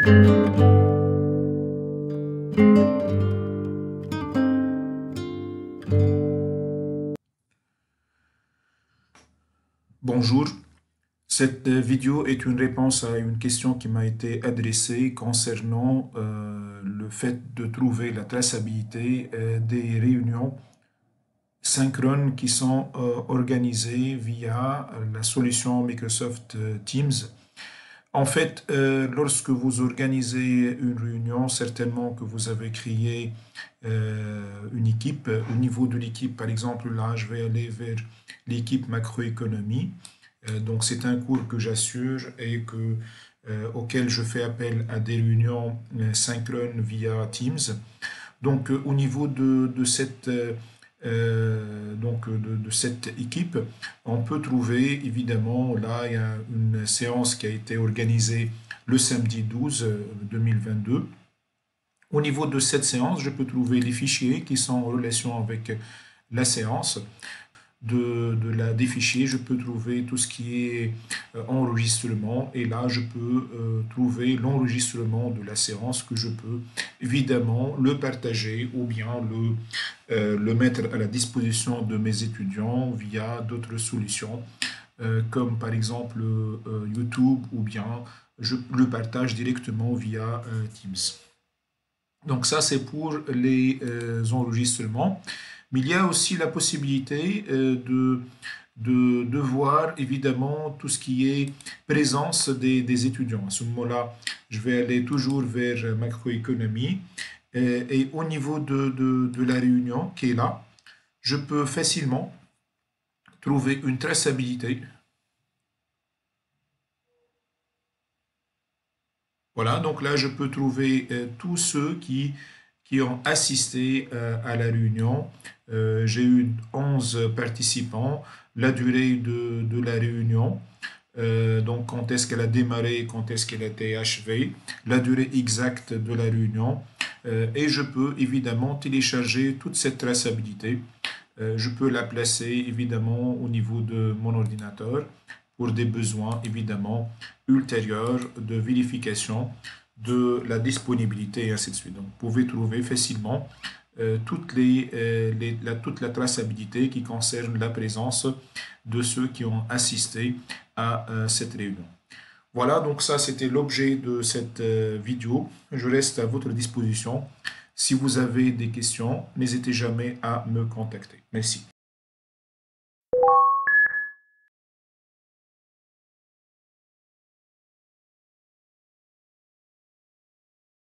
Bonjour, cette vidéo est une réponse à une question qui m'a été adressée concernant le fait de trouver la traçabilité des réunions synchrones qui sont organisées via la solution Microsoft Teams. En fait, lorsque vous organisez une réunion, certainement que vous avez créé une équipe. Au niveau de l'équipe, par exemple, là, je vais aller vers l'équipe macroéconomie. Donc, c'est un cours que j'assure et auquel je fais appel à des réunions synchrones via Teams. Donc, au niveau de cette, de cette équipe, on peut trouver évidemment, là, il y a une séance qui a été organisée le samedi 12 2022. Au niveau de cette séance, je peux trouver les fichiers qui sont en relation avec la séance. Des fichiers, je peux trouver tout ce qui est enregistrement et là, je peux trouver l'enregistrement de la séance que je peux évidemment le partager ou bien le mettre à la disposition de mes étudiants via d'autres solutions comme par exemple YouTube ou bien je le partage directement via Teams. Donc ça, c'est pour les enregistrements. Mais il y a aussi la possibilité de voir évidemment tout ce qui est présence des étudiants. À ce moment-là, je vais aller toujours vers macroéconomie. Et au niveau de la réunion qui est là, je peux facilement trouver une traçabilité. Voilà, donc là, je peux trouver tous ceux qui ont assisté à la réunion. J'ai eu 11 participants, la durée de la réunion, donc quand est-ce qu'elle a démarré, quand est-ce qu'elle a été achevée, la durée exacte de la réunion, et je peux évidemment télécharger toute cette traçabilité. Je peux la placer évidemment au niveau de mon ordinateur pour des besoins évidemment ultérieurs de vérification de la disponibilité et ainsi de suite. Donc, vous pouvez trouver facilement toute la traçabilité qui concerne la présence de ceux qui ont assisté à cette réunion. Voilà, donc ça c'était l'objet de cette vidéo. Je reste à votre disposition. Si vous avez des questions, n'hésitez jamais à me contacter. Merci.